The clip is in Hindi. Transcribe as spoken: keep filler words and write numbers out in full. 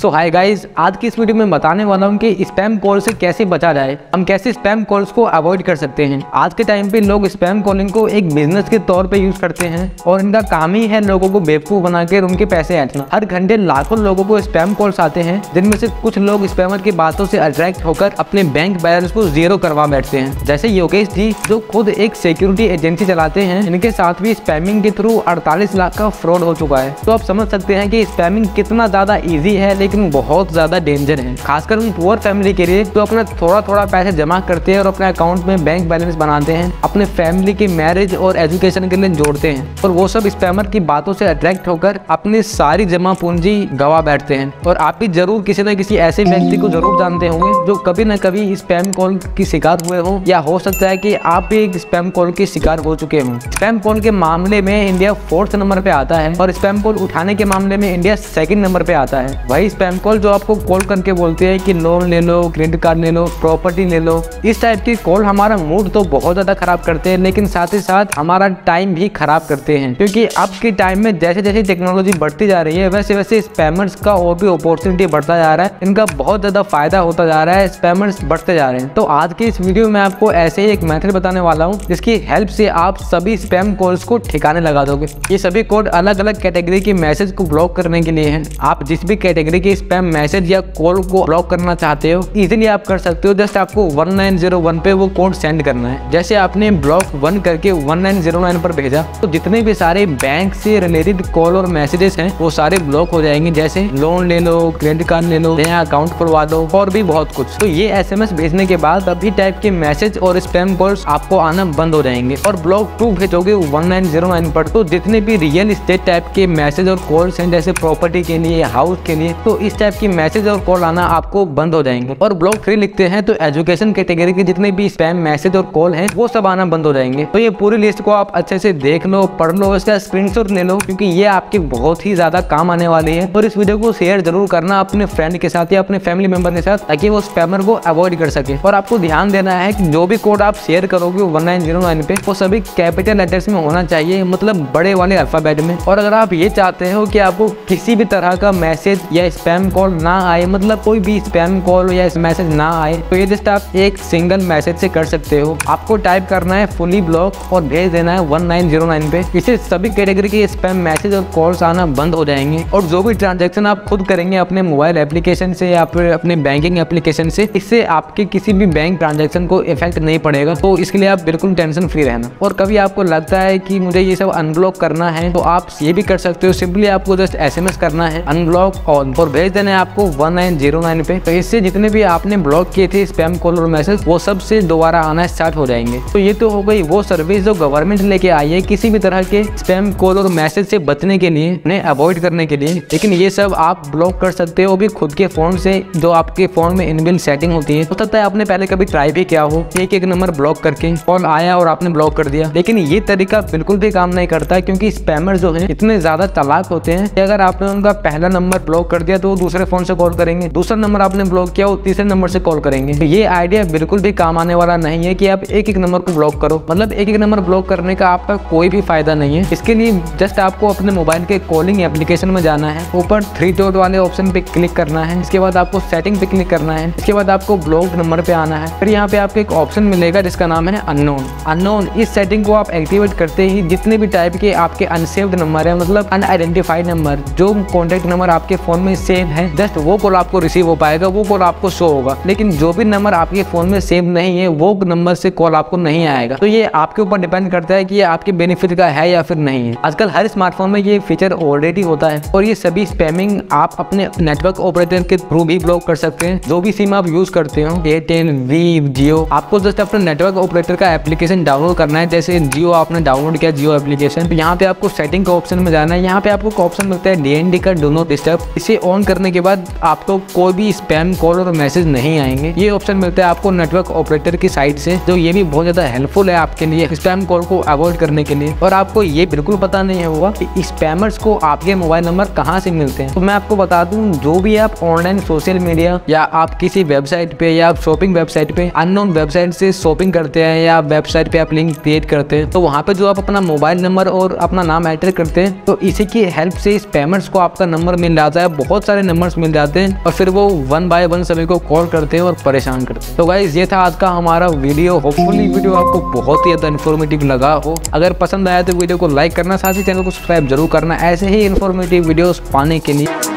सो हाय गाइस, आज की इस वीडियो में बताने वाला हूँ कि स्पैम कॉल से कैसे बचा जाए, हम कैसे स्पैम कॉल्स को अवॉइड कर सकते हैं। आज के टाइम पे लोग स्पैम कॉलिंग को एक बिजनेस के तौर पे यूज करते हैं और इनका काम ही है लोगों को बेवकूफ बनाकर उनके पैसे ऐंठना। हर घंटे लाखों लोगों को स्पैम कॉल्स आते हैं, जिनमें से कुछ लोग स्पैमर की बातों से अट्रैक्ट होकर अपने बैंक बैलेंस को जीरो करवा बैठते हैं। जैसे योगेश जी जो खुद एक सिक्योरिटी एजेंसी चलाते हैं, इनके साथ भी स्पैमिंग के थ्रू अड़तालीस लाख का फ्रॉड हो चुका है। तो आप समझ सकते हैं कि स्पैमिंग कितना ज्यादा इजी है लेकिन बहुत ज्यादा डेंजर है, खासकर उन पुअर फैमिली के लिए जो अपना थोड़ा थोड़ा पैसे जमा करते हैं और अपने अकाउंट में बैंक बैलेंस बनाते हैं, अपने फैमिली की मैरिज और एजुकेशन के लिए जोड़ते हैं, और वो सब स्पैमर की बातों से अट्रैक्ट होकर अपनी सारी जमा पूंजी गवा बैठते हैं। और आप भी जरूर किसी न किसी ऐसे व्यक्ति को जरूर जानते होंगे जो कभी न कभी स्पैम कॉल की शिकार हुए हो, या हो सकता है कि आप भी एक स्पैम कॉल के शिकार हो चुके हों। स्पैम कॉल के मामले में इंडिया फोर्थ नंबर पे आता है और स्पैम कॉल उठाने के मामले में इंडिया सेकंड नंबर पे आता है। वही स्पैम कॉल जो आपको कॉल करके बोलते हैं कि लोन ले लो, क्रेडिट कार्ड ले लो, प्रॉपर्टी ले लो, इस टाइप की कॉल हमारा मूड तो बहुत ज्यादा खराब करते हैं, लेकिन साथ ही साथ हमारा टाइम भी खराब करते हैं। क्योंकि अब के टाइम में जैसे जैसे टेक्नोलॉजी बढ़ती जा रही है, वैसे वैसे स्पैमर्स का और भी अपॉर्चुनिटी बढ़ता जा रहा है, इनका बहुत ज्यादा फायदा होता जा रहा है, स्पैमर्स बढ़ते जा रहे हैं। तो आज के इस वीडियो में आपको ऐसे ही एक मेथड बताने वाला हूँ जिसकी हेल्प से आप सभी स्पैम कॉल्स को ठिकाने लगा दोगे। ये सभी कोड अलग अलग कैटेगरी के मैसेज को ब्लॉक करने के लिए हैं। आप जिस भी कैटेगरी के स्पैम मैसेज या कॉल को ब्लॉक करना चाहते हो, इजीली आप कर सकते हो। जस्ट आपको वन नाइन ज़ीरो वन पे वो कोड सेंड करना है। जैसे आपने ब्लॉक वन करके वन नाइन ज़ीरो नाइन पर भेजा तो जितने भी सारे बैंक से रिलेटेड कॉल और मैसेजेस हैं वो सारे ब्लॉक हो जाएंगे। जैसे लोन ले लो, क्रेडिट कार्ड ले लो, नया अकाउंट खुलवा दो और भी बहुत कुछ। तो ये एसएमएस भेजने के बाद अभी टाइप के मैसेज और स्पैम कॉल्स आपको आना बंद हो जाएंगे। और ब्लॉक टू भेजोगे वन नाइन ज़ीरो नाइन पर तो जितने भी रियल एस्टेट टाइप के मैसेज और कॉल्स हैं, जैसे प्रॉपर्टी के लिए, हाउस के लिए, तो इस टाइप की मैसेज और कॉल आना आपको बंद हो जाएंगे। और ब्लॉक थ्री लिखते हैं तो एजुकेशन कैटेगरी के जितने भी स्पैम मैसेज और कॉल हैं वो सब आना बंद हो जाएंगे। तो ये पूरी लिस्ट को आप अच्छे से देख लो, पढ़ लो, इसका स्क्रीनशॉट ले लो, क्योंकि ये आपके बहुत ही ज्यादा काम आने वाली है। और इस वीडियो को शेयर जरूर करना अपने फ्रेंड के साथ या अपने फैमिली मेंबर के साथ, ताकि वो स्पैमर को अवॉइड कर सके। और आपको ध्यान देना है कि जो भी कोड आप शेयर करोगे वन नाइन ज़ीरो नाइन पे, वो सभी कैपिटल लेटर्स में होना चाहिए, मतलब बड़े वाले अल्फाबेट में। और अगर आप ये चाहते हो कि आपको किसी भी तरह का मैसेज या स्पैम कॉल ना आए, मतलब कोई भी स्पैम कॉल या मैसेज ना आए, तो ये जस्ट आप एक सिंगल मैसेज से कर सकते हो। आपको टाइप करना है फुली ब्लॉक और भेज देना है वन नाइन ज़ीरो नाइन पे। इससे सभी कैटेगरी के स्पैम मैसेज और कॉल्स आना बंद हो जाएंगे। और जो भी ट्रांजैक्शन आप खुद करेंगे अपने मोबाइल एप्लीकेशन से या फिर अपने बैंकिंग एप्लीकेशन से, इससे आपके किसी भी बैंक ट्रांजैक्शन को इफेक्ट नहीं पड़ेगा। तो इसके लिए आप बिल्कुल टेंशन फ्री रहना। और कभी आपको लगता है कि मुझे ये सब अनब्लॉक करना है, तो आप ये भी कर सकते हो। सिंपली आपको जस्ट एसएमएस करना है अनब्लॉक ऑल और भेज देना है आपको वन नाइन ज़ीरो नाइन पे। तो इससे जितने भी आपने ब्लॉक किए थे स्पैम कॉल और मैसेज, वो सब से दोबारा आना स्टार्ट हो जाएंगे। तो ये तो हो गई वो सर्विस जो गवर्नमेंट लेके आई है किसी भी तरह के स्पैम कॉल और मैसेज से बचने के लिए, उन्हें अवॉइड करने के लिए। लेकिन ये सब आप ब्लॉक कर सकते हो भी खुद के फोन से, जो आपके फोन में इनबिल्ट सेटिंग होती है। हो सकता है आपने पहले कभी ट्राई भी किया हो, एक एक नंबर ब्लॉक करके कॉल आया और आपने ब्लॉक कर दिया, लेकिन ये तरीका बिल्कुल भी काम नहीं करता, क्योंकि स्पैमर जो है इतने ज्यादा चालाक होते हैं कि अगर आपने उनका पहला नंबर ब्लॉक कर दिया तो वो दूसरे फोन से कॉल करेंगे, दूसरा नंबर आपने ब्लॉक किया वो तीसरे नंबर से कॉल करेंगे। तो ये आइडिया बिल्कुल भी काम आने वाला नहीं है कि आप एक एक नंबर को ब्लॉक करो। मतलब एक एक नंबर ब्लॉक करने का आपका कोई भी फायदा नहीं है। इसके लिए जस्ट आपको अपने मोबाइल के कॉलिंग एप्लीकेशन में जाना है, ऊपर थ्री डॉट वाले ऑप्शन पे क्लिक करना है, इसके बाद आपको सेटिंग पे क्लिक करना है, इसके बाद आपको ब्लॉक नंबर पे आना है। फिर यहाँ पे आपको एक ऑप्शन मिलेगा जिसका नाम है अननोन। अननोन इस सेटिंग को आप एक्टिवेट करते ही जितने भी टाइप के आपके अनसेव्ड नंबर है, मतलब अनआइडेंटिफाइड नंबर, जो कॉन्टेक्ट नंबर आपके फोन में सेव है, जस्ट वो कॉल आपको रिसीव हो पाएगा, वो कॉल आपको शो होगा। लेकिन जो भी नंबर आपके फोन में सेव नहीं है, वो नंबर से कॉल आपको नहीं आएगा। तो ये आपके ऊपर डिपेंड करता है कि ये आपके बेनिफिट का है या फिर नहीं है। आजकल हर स्मार्टफोन में ये फीचर ऑलरेडी होता है। और ये सभी स्पैमिंग आप अपने नेटवर्क ऑपरेटर के थ्रू भी ब्लॉक कर सकते हैं। जो भी सिम आप यूज करते हो, एयरटेल, वी, जियो, आपको जस्ट अपने नेटवर्क ऑपरेटर का एप्लीकेशन डाउनलोड करना है। जैसे जियो आपने डाउनलोड किया जियो एप्लीकेशन, तो यहाँ पे आपको सेटिंग का ऑप्शन में जाना है। यहाँ पे आपको ऑप्शन मिलता है डीएनडी का डू नॉट डिस्टर्ब। इसे ऑन करने के बाद आपको कोई भी स्पैम कॉल और मैसेज नहीं आएंगे। ये ऑप्शन मिलता है आपको नेटवर्क ऑपरेटर की साइड से, जो ये भी बहुत ज्यादा हेल्पफुल है आपके लिए स्पैम कॉल को अवॉइड करने के लिए। और आपको ये बिल्कुल पता नहीं होगा कि स्पैमर्स को आपके मोबाइल नंबर कहाँ से मिलते हैं। तो मैं आपको बता दूं, जो भी आप ऑनलाइन सोशल मीडिया या आप किसी वेबसाइट पे या शॉपिंग वेबसाइट पे अननोन वेबसाइट से शॉपिंग करते हैं या वेबसाइट पे आप लिंक क्रिएट करते हैं, तो वहाँ पे जो आप अपना मोबाइल नंबर और अपना नाम एंटर करते हैं, तो इसी की हेल्प से स्पैमर्स को आपका नंबर मिल जाता है। बहुत सारे सारे नंबर्स मिल जाते हैं और फिर वो वन बाय वन सभी को कॉल करते हैं और परेशान करते हैं। तो गाइस ये था आज का हमारा वीडियो। होपफुली वीडियो आपको बहुत ही ज्यादा इन्फॉर्मेटिव लगा हो। अगर पसंद आया तो वीडियो को लाइक करना, साथ ही चैनल को सब्सक्राइब जरूर करना ऐसे ही इन्फॉर्मेटिव वीडियोस पाने के लिए।